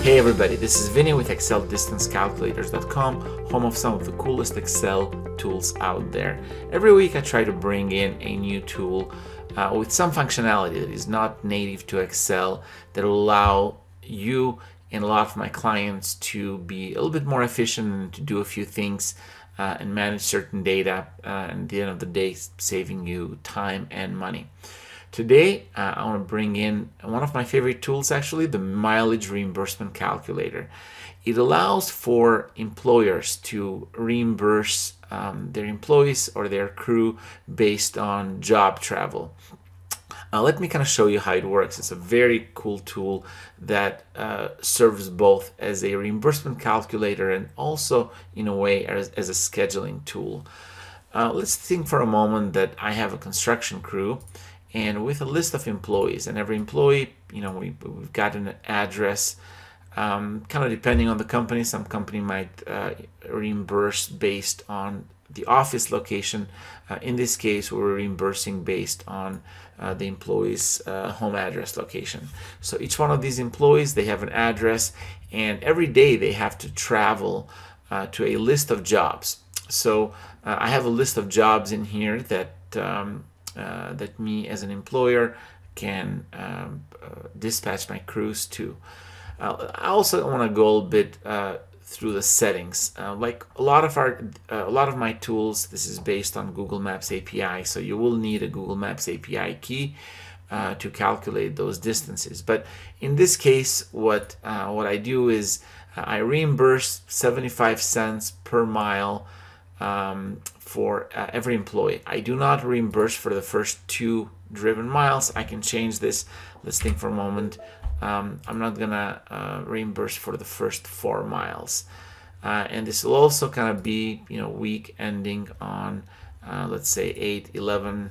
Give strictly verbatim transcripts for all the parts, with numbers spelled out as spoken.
Hey everybody, this is Vinny with Excel Distance Calculators dot com, home of some of the coolest Excel tools out there. Every week I try to bring in a new tool uh, with some functionality that is not native to Excel that will allow you and a lot of my clients to be a little bit more efficient and to do a few things uh, and manage certain data uh, and at the end of the day saving you time and money. Today, uh, I want to bring in one of my favorite tools, actually, the Mileage Reimbursement Calculator. It allows for employers to reimburse um, their employees or their crew based on job travel. Uh, let me kind of show you how it works. It's a very cool tool that uh, serves both as a reimbursement calculator and also, in a way, as, as a scheduling tool. Uh, let's think for a moment that I have a construction crew and with a list of employees, and every employee, you know, we, we've got an address, um, kind of depending on the company. Some company might uh, reimburse based on the office location. Uh, in this case, we're reimbursing based on uh, the employee's uh, home address location. So each one of these employees, they have an address, and every day they have to travel uh, to a list of jobs. So uh, I have a list of jobs in here that um, Uh, that me as an employer can um, uh, dispatch my crews to. Uh, I also want to go a little bit uh, through the settings. Uh, like a lot of our, uh, a lot of my tools, this is based on Google Maps A P I, so you will need a Google Maps A P I key uh, to calculate those distances. But in this case, what uh, what I do is uh, I reimburse seventy-five cents per mile Um, for uh, every employee. I do not reimburse for the first two driven miles. I can change this. Let's think for a moment. Um, I'm not gonna uh, reimburse for the first four miles. Uh, and this will also kind of be, you know, week ending on, uh, let's say eight eleven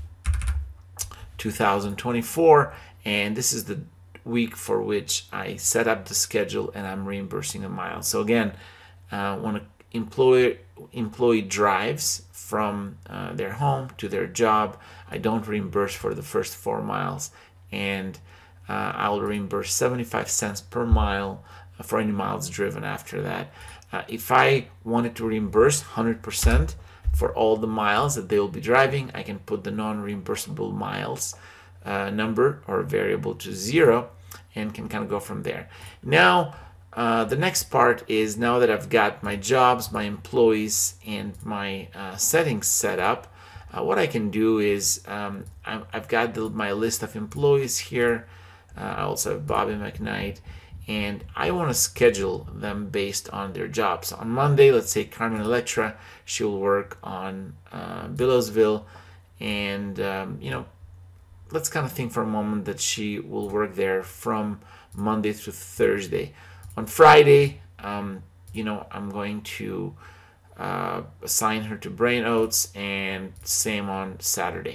two thousand twenty-four. And this is the week for which I set up the schedule and I'm reimbursing a mile. So again, uh, when an employer employee drives from uh, their home to their job, I don't reimburse for the first four miles, and uh, I'll reimburse seventy-five cents per mile for any miles driven after that. Uh, if I wanted to reimburse one hundred percent for all the miles that they will be driving, I can put the non-reimbursable miles uh, number or variable to zero and can kind of go from there. Now, Uh, the next part is, now that I've got my jobs, my employees, and my uh, settings set up, uh, what I can do is um, I'm, I've got the, my list of employees here. Uh, I also have Bobby McKnight, and I want to schedule them based on their jobs. So on Monday, let's say Carmen Electra, she will work on uh, Billowsville, and um, you know, let's kind of think for a moment that she will work there from Monday through Thursday. On Friday, um, you know, I'm going to uh, assign her to Brain Oats, and same on Saturday,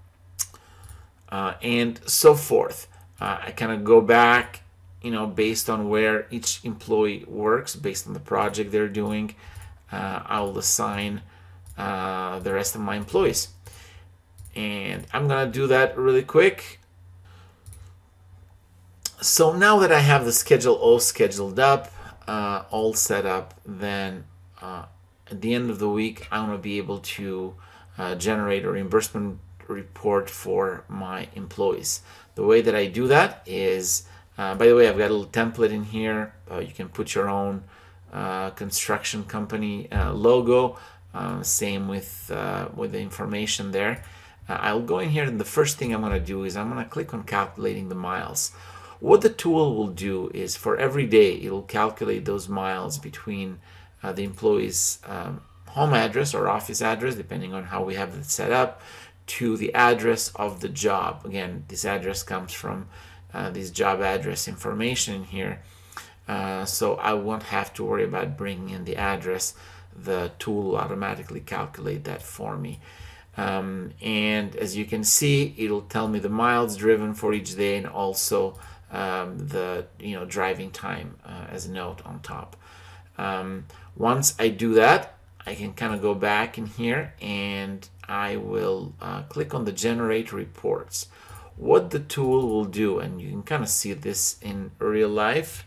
uh, and so forth. Uh, I kind of go back, you know, based on where each employee works, based on the project they're doing. Uh, I'll assign uh, the rest of my employees, and I'm gonna do that really quick. So now that I have the schedule all scheduled up, uh, all set up, then uh, at the end of the week, I want to be able to uh, generate a reimbursement report for my employees. The way that I do that is, uh, by the way, I've got a little template in here. Uh, you can put your own uh, construction company uh, logo, uh, same with, uh, with the information there. Uh, I'll go in here, and the first thing I'm going to do is I'm going to click on calculating the miles. What the tool will do is, for every day, it will calculate those miles between uh, the employee's um, home address or office address, depending on how we have it set up, to the address of the job. Again, this address comes from uh, this job address information here, uh, so I won't have to worry about bringing in the address. The tool will automatically calculate that for me. Um, and as you can see, it'll tell me the miles driven for each day, and also Um, the you know driving time uh, as a note on top. Um, once I do that, I can kind of go back in here, and I will uh, click on the generate reports. What the tool will do, and you can kind of see this in real life,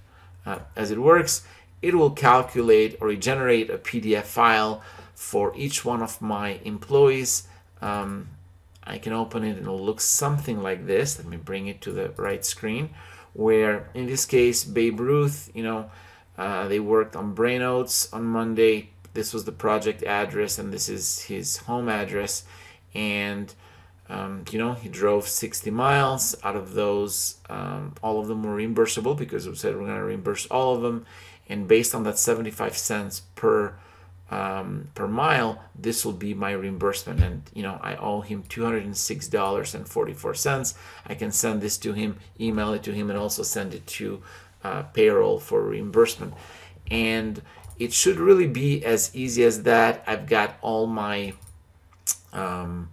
uh, as it works, it will calculate or generate a P D F file for each one of my employees. Um, I can open it and it'll look something like this. Let me bring it to the right screen, where in this case, Babe Ruth, you know, uh, they worked on brain oats on Monday. This was the project address and this is his home address. And, um, you know, he drove sixty miles. Out of those, um, all of them were reimbursable because we said we're going to reimburse all of them. And based on that seventy-five cents per Um, per mile, this will be my reimbursement. And you know, I owe him two hundred six dollars and forty-four cents. I can send this to him, email it to him, and also send it to uh, payroll for reimbursement. And it should really be as easy as that. I've got all my um,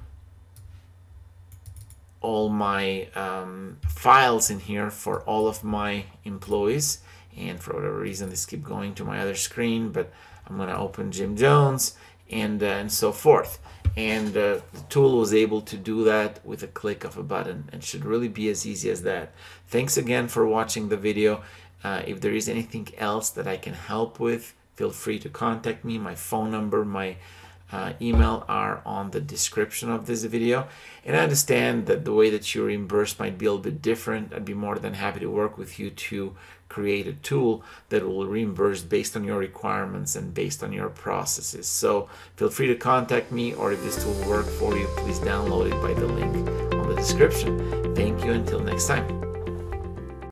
all my um, files in here for all of my employees. And for whatever reason, this keeps going to my other screen, but I'm going to open Jim Jones and, uh, and so forth. And uh, the tool was able to do that with a click of a button. It should really be as easy as that. Thanks again for watching the video. Uh, if there is anything else that I can help with, feel free to contact me. My phone number, my uh, email are on the description of this video. And I understand that the way that you reimburse might be a little bit different. I'd be more than happy to work with you to create a tool that will reimburse based on your requirements and based on your processes. So feel free to contact me, or if this tool will work for you, please download it by the link on the description. Thank you. Until next time.